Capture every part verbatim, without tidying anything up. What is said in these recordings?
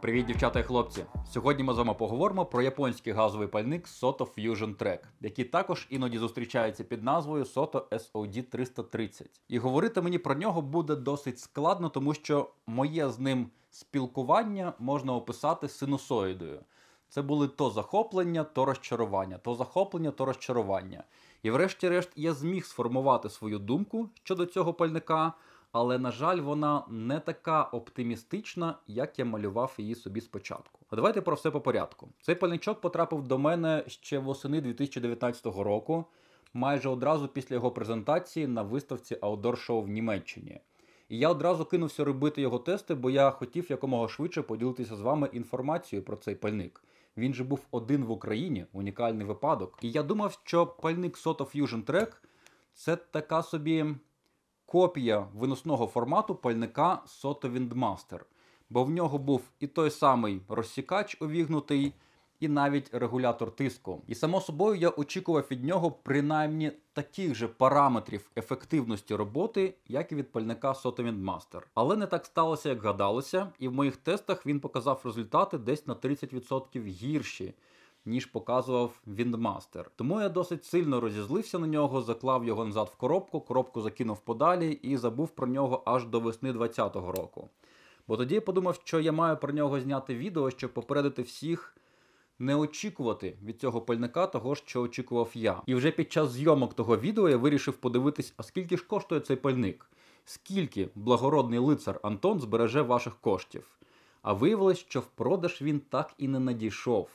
Привіт, дівчата і хлопці! Сьогодні ми з вами поговоримо про японський газовий пальник Soto Fusion Track, який також іноді зустрічається під назвою Soto ес о ді триста тридцять. І говорити мені про нього буде досить складно, тому що моє з ним спілкування можна описати синусоїдою. Це були то захоплення, то розчарування, то захоплення, то розчарування. І врешті-решт я зміг сформувати свою думку щодо цього пальника, але, на жаль, вона не така оптимістична, як я малював її собі спочатку. А давайте про все по порядку. Цей пальничок потрапив до мене ще восени дві тисячі дев'ятнадцятого року, майже одразу після його презентації на виставці Outdoor Show в Німеччині. І я одразу кинувся робити його тести, бо я хотів якомога швидше поділитися з вами інформацією про цей пальник. Він же був один в Україні, унікальний випадок. І я думав, що пальник Soto Fusion Track – це така собі копія виносного формату пальника Soto Windmaster, бо в нього був і той самий розсікач увігнутий, і навіть регулятор тиску. І само собою я очікував від нього принаймні таких же параметрів ефективності роботи, як і від пальника Soto Windmaster. Але не так сталося, як гадалося, і в моїх тестах він показав результати десь на тридцять відсотків гірші, ніж показував Windmaster. Тому я досить сильно розізлився на нього, заклав його назад в коробку, коробку закинув подалі і забув про нього аж до весни двадцятого року. Бо тоді я подумав, що я маю про нього зняти відео, щоб попередити всіх не очікувати від цього пальника того, що очікував я. І вже під час зйомок того відео я вирішив подивитись, а скільки ж коштує цей пальник? Скільки благородний лицар Антон збереже ваших коштів? А виявилось, що в продаж він так і не надійшов.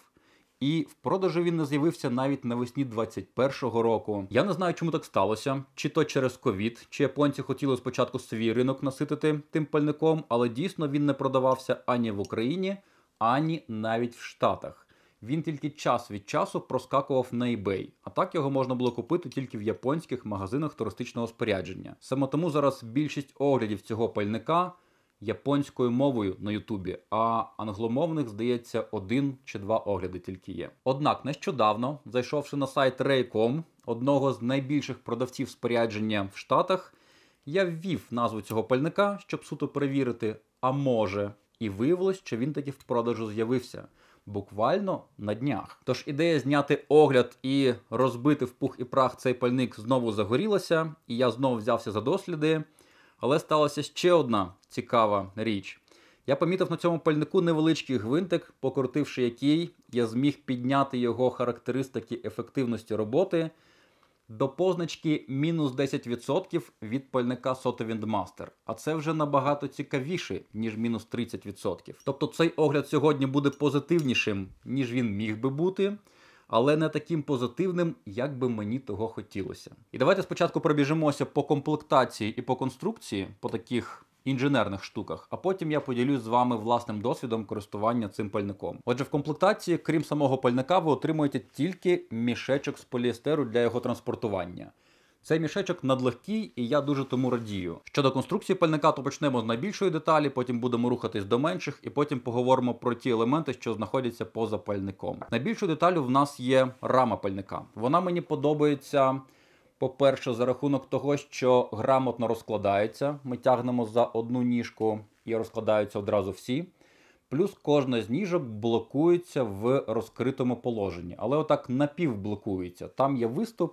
І в продажу він не з'явився навіть навесні двадцять першого року. Я не знаю, чому так сталося. Чи то через ковід, чи японці хотіли спочатку свій ринок наситити тим пальником, але дійсно він не продавався ані в Україні, ані навіть в Штатах. Він тільки час від часу проскакував на eBay, а так його можна було купити тільки в японських магазинах туристичного спорядження. Саме тому зараз більшість оглядів цього пальника японською мовою на Ютубі, а англомовних, здається, один чи два огляди тільки є. Однак нещодавно, зайшовши на сайт рей точка ком, одного з найбільших продавців спорядження в Штатах, я ввів назву цього пальника, щоб суто перевірити, а може, і виявилось, що він таки в продажу з'явився. Буквально на днях. Тож ідея зняти огляд і розбити в пух і прах цей пальник знову загорілася, і я знову взявся за досліди. Але сталася ще одна цікава річ. Я помітив на цьому пальнику невеличкий гвинтик, покрутивши який, я зміг підняти його характеристики ефективності роботи до позначки мінус десять відсотків від пальника Soto Windmaster. А це вже набагато цікавіше, ніж мінус тридцять відсотків. Тобто цей огляд сьогодні буде позитивнішим, ніж він міг би бути, але не таким позитивним, як би мені того хотілося. І давайте спочатку пробіжимося по комплектації і по конструкції, по таких інженерних штуках, а потім я поділюсь з вами власним досвідом користування цим пальником. Отже, в комплектації, крім самого пальника, ви отримуєте тільки мішечок з поліестеру для його транспортування. Цей мішечок надлегкий, і я дуже тому радію. Щодо конструкції пальника, то почнемо з найбільшої деталі, потім будемо рухатись до менших, і потім поговоримо про ті елементи, що знаходяться поза пальником. Найбільшою деталю в нас є рама пальника. Вона мені подобається, по-перше, за рахунок того, що грамотно розкладається. Ми тягнемо за одну ніжку і розкладаються одразу всі. Плюс кожна з ніжок блокується в розкритому положенні. Але отак напівблокується. Там є виступ,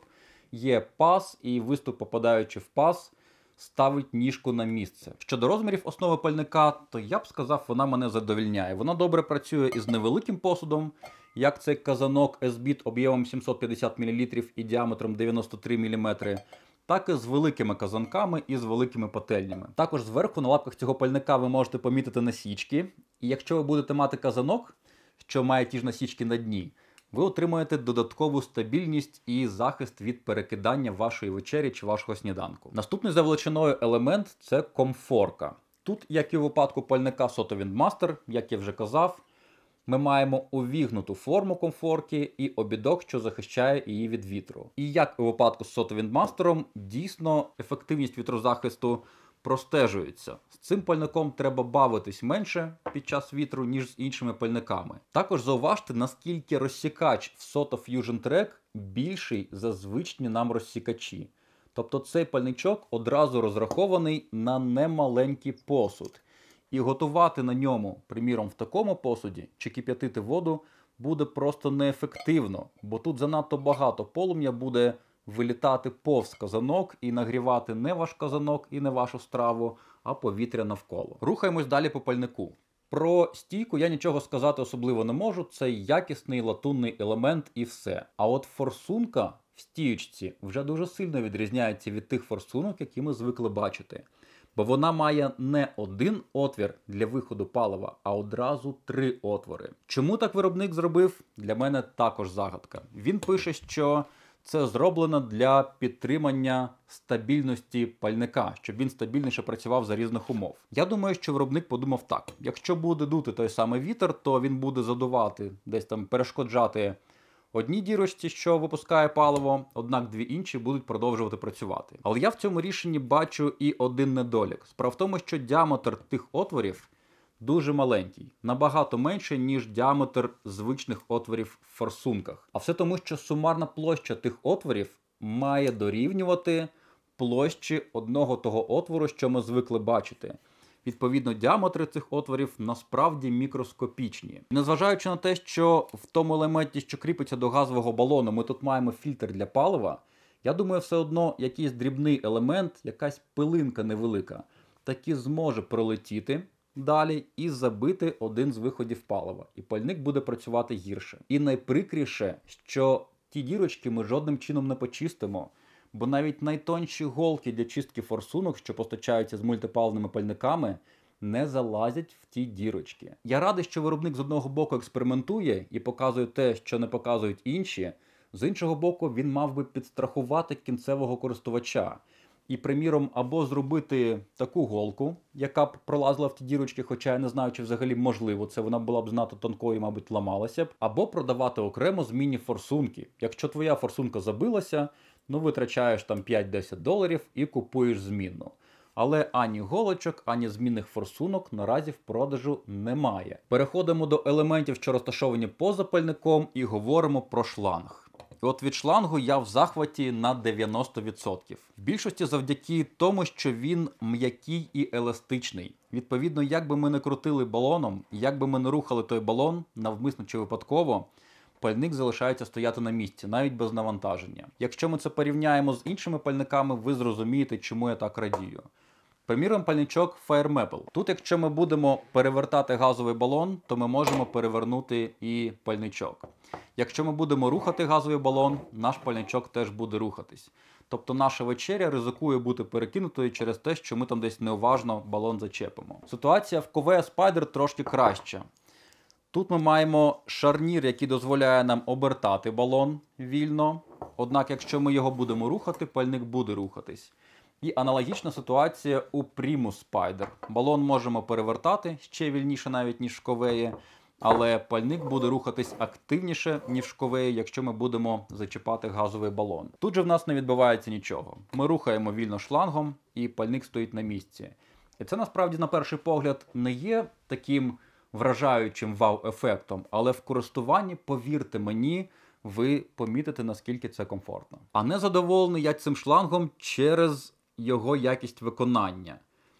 є паз, і виступ, попадаючи в паз, ставить ніжку на місце. Щодо розмірів основи пальника, то я б сказав, вона мене задовільняє. Вона добре працює із невеликим посудом, як цей казанок ес-біт об'ємом сімсот п'ятдесят мілілітрів і діаметром дев'яносто три міліметри, так і з великими казанками і з великими пательнями. Також зверху на лапках цього пальника ви можете помітити насічки. І якщо ви будете мати казанок, що має ті ж насічки на дні, ви отримаєте додаткову стабільність і захист від перекидання вашої вечері чи вашого сніданку. Наступний за величиною елемент – це комфорка. Тут, як і у випадку пальника Soto Windmaster, як я вже казав, ми маємо увігнуту форму комфорки і обідок, що захищає її від вітру. І як у випадку з Soto Windmaster, дійсно ефективність вітрозахисту простежується. З цим пальником треба бавитись менше під час вітру, ніж з іншими пальниками. Також зауважте, наскільки розсікач в Soto Fusion Track більший за звичні нам розсікачі. Тобто цей пальничок одразу розрахований на немаленький посуд. І готувати на ньому, приміром, в такому посуді чи кип'ятити воду буде просто неефективно, бо тут занадто багато полум'я буде вилітати повз казанок і нагрівати не ваш казанок і не вашу страву, а повітря навколо. Рухаємось далі по пальнику. Про стійку я нічого сказати особливо не можу, це якісний латунний елемент і все. А от форсунка в стіючці вже дуже сильно відрізняється від тих форсунок, які ми звикли бачити. Бо вона має не один отвір для виходу палива, а одразу три отвори. Чому так виробник зробив? Для мене також загадка. Він пише, що це зроблено для підтримання стабільності пальника, щоб він стабільніше працював за різних умов. Я думаю, що виробник подумав так. Якщо буде дути той самий вітер, то він буде задувати, десь там перешкоджати одній дірочці, що випускає паливо, однак дві інші будуть продовжувати працювати. Але я в цьому рішенні бачу і один недолік. Справа в тому, що діаметр тих отворів дуже маленький, набагато менше, ніж діаметр звичних отворів в форсунках. А все тому, що сумарна площа тих отворів має дорівнювати площі одного того отвору, що ми звикли бачити. Відповідно, діаметри цих отворів насправді мікроскопічні. Незважаючи на те, що в тому елементі, що кріпиться до газового балону, ми тут маємо фільтр для палива, я думаю, все одно якийсь дрібний елемент, якась пилинка невелика, таки зможе пролетіти далі і забити один з виходів палива. І пальник буде працювати гірше. І найприкріше, що ті дірочки ми жодним чином не почистимо, бо навіть найтонші голки для чистки форсунок, що постачаються з мультипаливними пальниками, не залазять в ті дірочки. Я радий, що виробник з одного боку експериментує і показує те, що не показують інші, з іншого боку він мав би підстрахувати кінцевого користувача. І, приміром, або зробити таку голку, яка б пролазила в ті дірочки, хоча я не знаю, чи взагалі можливо, це вона була б занадто тонкою, мабуть, ламалася б, або продавати окремо змінні форсунки. Якщо твоя форсунка забилася, ну витрачаєш там п'ять-десять доларів і купуєш змінну. Але ані голочок, ані змінних форсунок наразі в продажу немає. Переходимо до елементів, що розташовані поза пальником, і говоримо про шланг. І от від шлангу я в захваті на дев'яносто відсотків. В більшості завдяки тому, що він м'який і еластичний. Відповідно, як би ми не крутили балоном, як би ми не рухали той балон, навмисно чи випадково, пальник залишається стояти на місці, навіть без навантаження. Якщо ми це порівняємо з іншими пальниками, ви зрозумієте, чому я так радію. Приміром, пальничок Fire Maple. Тут, якщо ми будемо перевертати газовий балон, то ми можемо перевернути і пальничок. Якщо ми будемо рухати газовий балон, наш пальничок теж буде рухатись. Тобто наша вечеря ризикує бути перекинутою через те, що ми там десь неуважно балон зачепимо. Ситуація в Covea Spider трошки краща. Тут ми маємо шарнір, який дозволяє нам обертати балон вільно. Однак, якщо ми його будемо рухати, пальник буде рухатись. І аналогічна ситуація у Primus Spider. Балон можемо перевертати ще вільніше навіть, ніж в Covea, але пальник буде рухатись активніше, ніж в Covea, якщо ми будемо зачіпати газовий балон. Тут же в нас не відбувається нічого. Ми рухаємо вільно шлангом, і пальник стоїть на місці. І це насправді, на перший погляд, не є таким вражаючим вау-ефектом, але в користуванні, повірте мені, ви помітите, наскільки це комфортно. А не задоволений я цим шлангом через його якість виконання.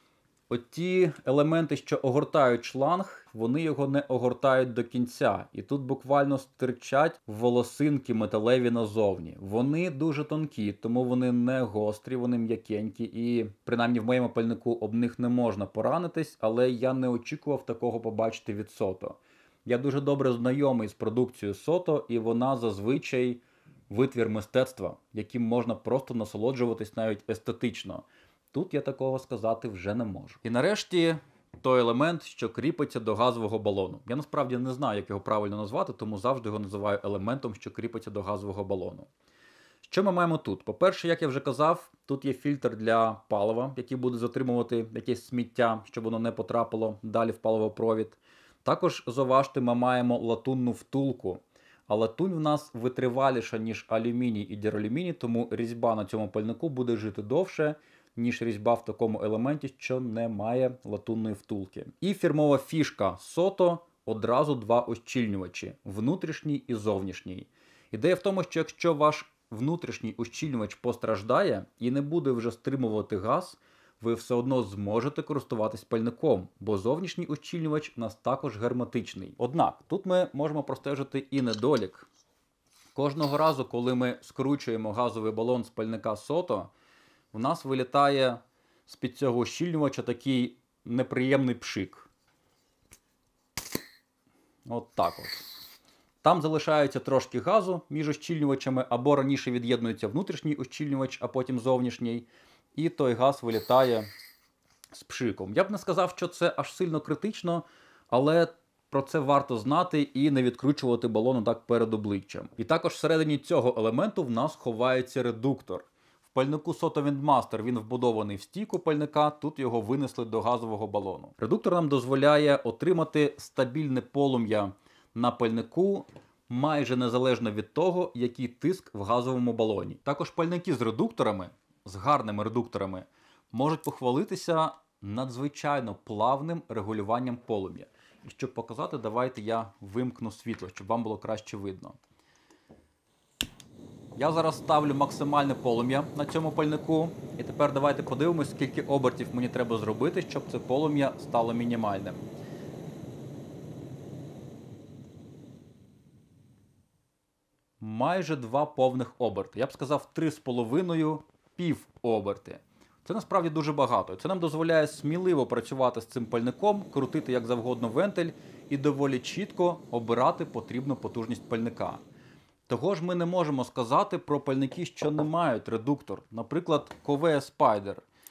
Оті елементи, що огортають шланг, вони його не огортають до кінця. І тут буквально стирчать волосинки металеві назовні. Вони дуже тонкі, тому вони не гострі, вони м'якенькі. І принаймні в моєму пальнику об них не можна поранитись, але я не очікував такого побачити від Сото. Я дуже добре знайомий з продукцією Сото, і вона зазвичай витвір мистецтва, яким можна просто насолоджуватись навіть естетично. Тут я такого сказати вже не можу. І нарешті той елемент, що кріпиться до газового балону. Я насправді не знаю, як його правильно назвати, тому завжди його називаю елементом, що кріпиться до газового балону. Що ми маємо тут? По-перше, як я вже казав, тут є фільтр для палива, який буде затримувати якесь сміття, щоб воно не потрапило далі в паливопровід. Також, зауважте, ми маємо латунну втулку. А латунь в нас витриваліша, ніж алюміній і дюралюміній, тому різьба на цьому пальнику буде жити довше, ніж різьба в такому елементі, що не має латунної втулки. І фірмова фішка Сото – одразу два ущільнювачі – внутрішній і зовнішній. Ідея в тому, що якщо ваш внутрішній ущільнювач постраждає і не буде вже стримувати газ, ви все одно зможете користуватись пальником, бо зовнішній ущільнювач у нас також герметичний. Однак, тут ми можемо простежити і недолік. Кожного разу, коли ми скручуємо газовий балон з пальника сото, в нас вилітає з-під цього ущільнювача такий неприємний пшик. От так от. Там залишається трошки газу між ущільнювачами, або раніше від'єднується внутрішній ущільнювач, а потім зовнішній. І той газ вилітає з пшиком. Я б не сказав, що це аж сильно критично, але про це варто знати і не відкручувати балон так перед обличчям. І також всередині цього елементу в нас ховається редуктор. В пальнику Soto Windmaster він вбудований в стійку пальника, тут його винесли до газового балону. Редуктор нам дозволяє отримати стабільне полум'я на пальнику майже незалежно від того, який тиск в газовому балоні. Також пальники з редукторами, з гарними редукторами, можуть похвалитися надзвичайно плавним регулюванням полум'я. І щоб показати, давайте я вимкну світло, щоб вам було краще видно. Я зараз ставлю максимальне полум'я на цьому пальнику. І тепер давайте подивимось, скільки обертів мені треба зробити, щоб це полум'я стало мінімальним. Майже два повних оберти. Я б сказав, три з половиною пів оберти. Це насправді дуже багато. Це нам дозволяє сміливо працювати з цим пальником, крутити як завгодно вентиль і доволі чітко обирати потрібну потужність пальника. Того ж ми не можемо сказати про пальники, що не мають редуктор. Наприклад, Ковея Spider.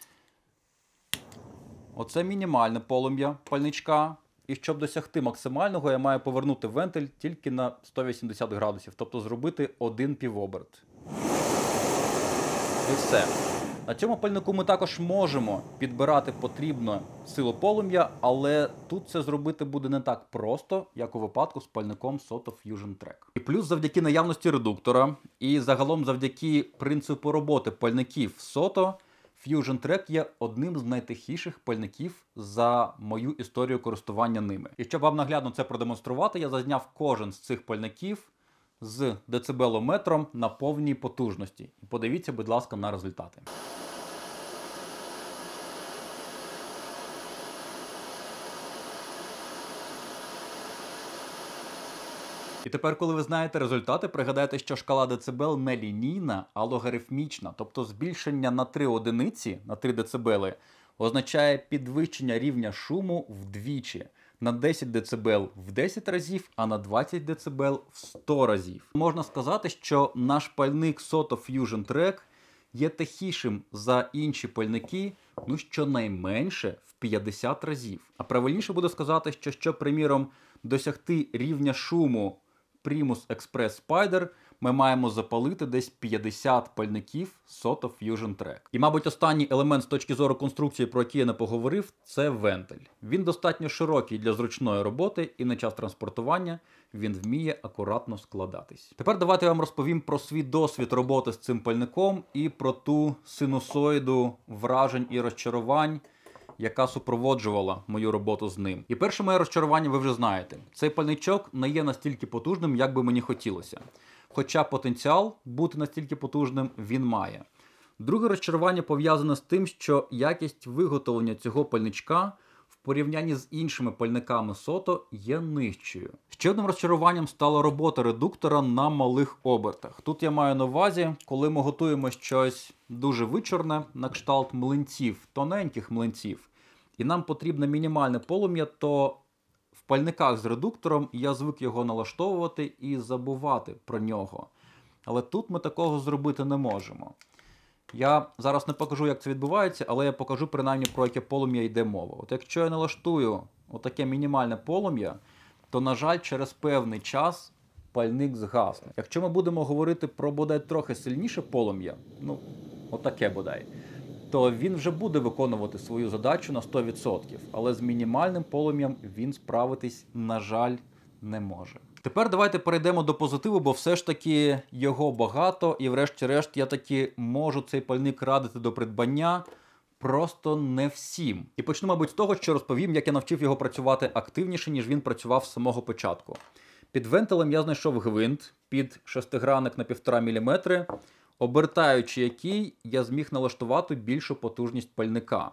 Оце мінімальне полум'я пальничка. І щоб досягти максимального, я маю повернути вентиль тільки на сто вісімдесят градусів. Тобто зробити один півоберт. І все. На цьому пальнику ми також можемо підбирати потрібну силу полум'я, але тут це зробити буде не так просто, як у випадку з пальником Soto Fusion Track. І плюс завдяки наявності редуктора і загалом завдяки принципу роботи пальників Soto, Fusion Track є одним з найтихіших пальників за мою історію користування ними. І щоб вам наглядно це продемонструвати, я зазняв кожен з цих пальників з децибелометром на повній потужності. І подивіться, будь ласка, на результати. І тепер, коли ви знаєте результати, пригадайте, що шкала децибел не лінійна, а логарифмічна. Тобто збільшення на три одиниці, на три децибели, означає підвищення рівня шуму вдвічі. На десять децибел в десять разів, а на двадцять децибел в сто разів. Можна сказати, що наш пальник Soto Fusion Track є тихішим за інші пальники, ну щонайменше в п'ятдесят разів. А правильніше буде сказати, що щоб, приміром, досягти рівня шуму Primus Express Spider, ми маємо запалити десь п'ятдесят пальників Soto Fusion Track. І, мабуть, останній елемент з точки зору конструкції, про який я не поговорив, це вентиль. Він достатньо широкий для зручної роботи і на час транспортування він вміє акуратно складатись. Тепер давайте я вам розповім про свій досвід роботи з цим пальником і про ту синусоїду вражень і розчарувань, яка супроводжувала мою роботу з ним. І перше моє розчарування ви вже знаєте. Цей пальничок не є настільки потужним, як би мені хотілося. Хоча потенціал бути настільки потужним він має. Друге розчарування пов'язане з тим, що якість виготовлення цього пальничка в порівнянні з іншими пальниками Soto є нижчою. Ще одним розчаруванням стала робота редуктора на малих обертах. Тут я маю на увазі, коли ми готуємо щось дуже вичорне, на кшталт млинців, тоненьких млинців, і нам потрібне мінімальне полум'я, то в пальниках з редуктором я звик його налаштовувати і забувати про нього. Але тут ми такого зробити не можемо. Я зараз не покажу, як це відбувається, але я покажу принаймні, про яке полум'я йде мова. От якщо я налаштую отаке мінімальне полум'я, то, на жаль, через певний час пальник згасне. Якщо ми будемо говорити про, бодай, трохи сильніше полум'я, ну, отаке бодай, то він вже буде виконувати свою задачу на сто відсотків. Але з мінімальним полум'ям він справитись, на жаль, не може. Тепер давайте перейдемо до позитиву, бо все ж таки його багато, і врешті-решт я таки можу цей пальник радити до придбання, просто не всім. І почну, мабуть, з того, що розповім, як я навчив його працювати активніше, ніж він працював з самого початку. Під вентилем я знайшов гвинт під шестигранник на півтора міліметри. обертаючи який, я зміг налаштувати більшу потужність пальника.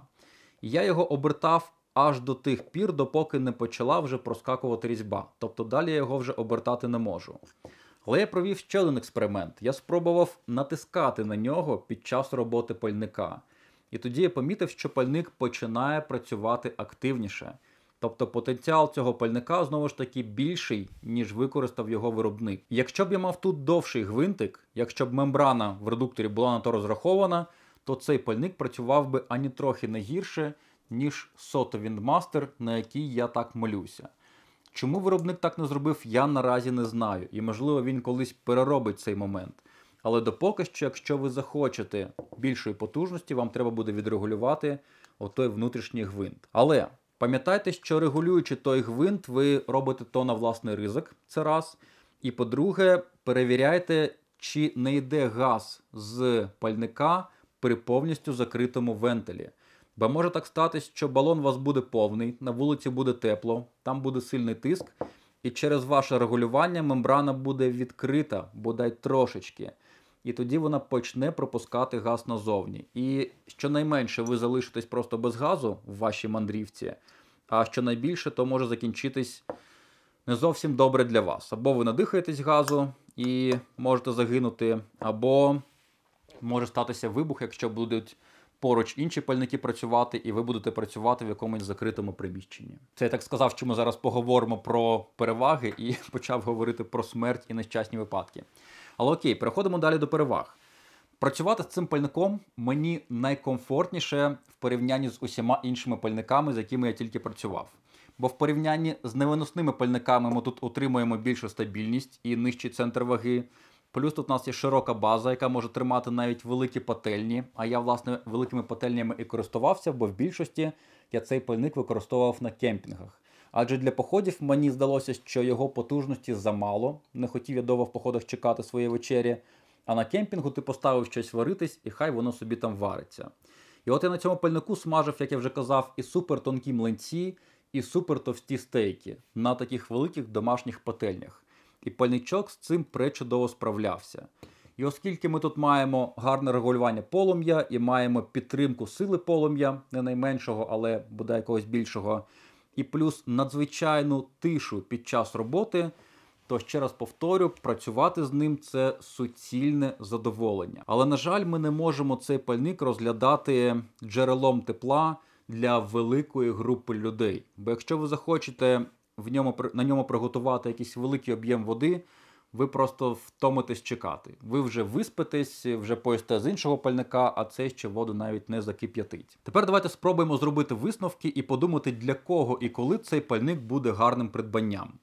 Я його обертав аж до тих пір, допоки не почала вже проскакувати різьба. Тобто далі я його вже обертати не можу. Але я провів ще один експеримент. Я спробував натискати на нього під час роботи пальника. І тоді я помітив, що пальник починає працювати активніше. Тобто потенціал цього пальника знову ж таки більший, ніж використав його виробник. Якщо б я мав тут довший гвинтик, якщо б мембрана в редукторі була на то розрахована, то цей пальник працював би ані трохи не гірше, ніж сото Windmaster, на який я так молюся. Чому виробник так не зробив, я наразі не знаю. І можливо він колись переробить цей момент. Але допоки що, якщо ви захочете більшої потужності, вам треба буде відрегулювати отой внутрішній гвинт. Але пам'ятайте, що регулюючи той гвинт, ви робите то на власний ризик, це раз. І по-друге, перевіряйте, чи не йде газ з пальника при повністю закритому вентилі. Бо може так статись, що балон у вас буде повний, на вулиці буде тепло, там буде сильний тиск, і через ваше регулювання мембрана буде відкрита, бодай трошечки. І тоді вона почне пропускати газ назовні. І щонайменше ви залишитесь просто без газу в вашій мандрівці, а щонайбільше то може закінчитись не зовсім добре для вас. Або ви надихаєтесь газу і можете загинути, або може статися вибух, якщо будуть поруч інші пальники працювати, і ви будете працювати в якомусь закритому приміщенні. Це я так сказав, що ми зараз поговоримо про переваги і почав говорити про смерть і нещасні випадки. Але окей, переходимо далі до переваг. Працювати з цим пальником мені найкомфортніше в порівнянні з усіма іншими пальниками, з якими я тільки працював. Бо в порівнянні з невиносними пальниками ми тут отримуємо більшу стабільність і нижчий центр ваги. Плюс тут у нас є широка база, яка може тримати навіть великі пательні. А я, власне, великими пательнями і користувався, бо в більшості я цей пальник використовував на кемпінгах. Адже для походів мені здалося, що його потужності замало. Не хотів я довго в походах чекати своєї вечері. А на кемпінгу ти поставив щось варитись, і хай воно собі там вариться. І от я на цьому пальнику смажив, як я вже казав, і супер тонкі млинці, і супер товсті стейки на таких великих домашніх пательнях. І пальничок з цим пречудово справлявся. І оскільки ми тут маємо гарне регулювання полум'я і маємо підтримку сили полум'я, не найменшого, але бодай якогось більшого, і плюс надзвичайну тишу під час роботи, то ще раз повторю, працювати з ним – це суцільне задоволення. Але, на жаль, ми не можемо цей пальник розглядати джерелом тепла для великої групи людей. Бо якщо ви захочете в ньому, на ньому приготувати якийсь великий об'єм води, ви просто втомитесь чекати. Ви вже виспитесь, вже поїсте з іншого пальника, а цей ще воду навіть не закип'ятить. Тепер давайте спробуємо зробити висновки і подумати, для кого і коли цей пальник буде гарним придбанням.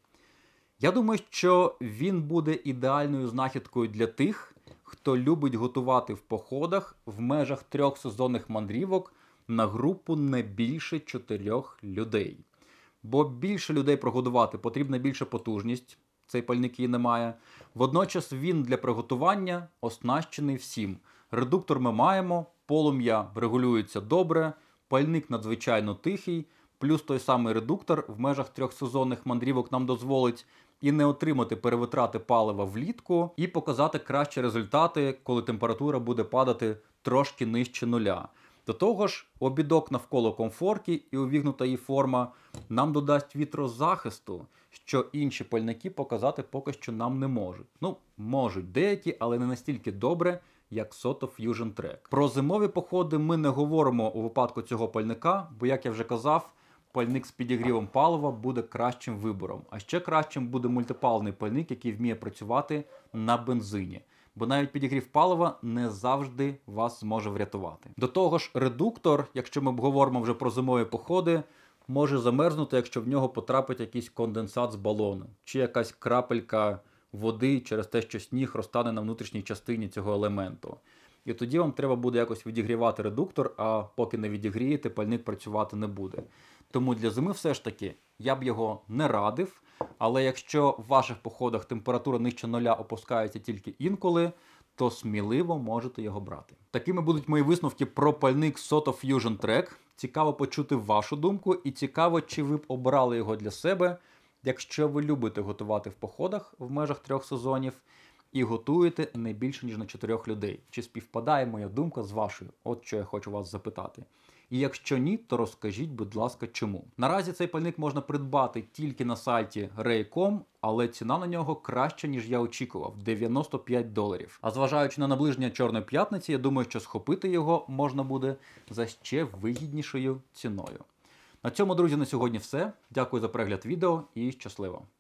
Я думаю, що він буде ідеальною знахідкою для тих, хто любить готувати в походах в межах трьох сезонних мандрівок на групу не більше чотирьох людей. Бо більше людей прогодувати потрібна більша потужність, цей пальник її не має. Водночас він для приготування оснащений всім. Редуктор ми маємо, полум'я регулюється добре, пальник надзвичайно тихий, плюс той самий редуктор в межах трьох сезонних мандрівок нам дозволить і не отримати перевитрати палива влітку, і показати кращі результати, коли температура буде падати трошки нижче нуля. До того ж, обідок навколо комфорки і увігнута її форма нам додасть вітрозахисту, що інші пальники показати поки що нам не можуть. Ну, можуть деякі, але не настільки добре, як сото Fusion Trek. Про зимові походи ми не говоримо у випадку цього пальника, бо, як я вже казав, пальник з підігрівом палива буде кращим вибором. А ще кращим буде мультипаливний пальник, який вміє працювати на бензині. Бо навіть підігрів палива не завжди вас зможе врятувати. До того ж, редуктор, якщо ми говоримо вже про зимові походи, може замерзнути, якщо в нього потрапить якийсь конденсат з балону, чи якась крапелька води через те, що сніг розтане на внутрішній частині цього елементу. І тоді вам треба буде якось відігрівати редуктор, а поки не відігрієте, пальник працювати не буде. Тому для зими все ж таки я б його не радив, але якщо в ваших походах температура нижче нуля опускається тільки інколи, то сміливо можете його брати. Такими будуть мої висновки про пальник сото Fusion Trek. Цікаво почути вашу думку і цікаво, чи ви б обрали його для себе, якщо ви любите готувати в походах в межах трьох сезонів. і готуєте не більше, ніж на чотирьох людей. Чи співпадає моя думка з вашою? От що я хочу вас запитати. І якщо ні, то розкажіть, будь ласка, чому. Наразі цей пальник можна придбати тільки на сайті рей точка ком, але ціна на нього краща, ніж я очікував – дев'яносто п'ять доларів. А зважаючи на наближення Чорної п'ятниці, я думаю, що схопити його можна буде за ще вигіднішою ціною. На цьому, друзі, на сьогодні все. Дякую за перегляд відео і щасливо!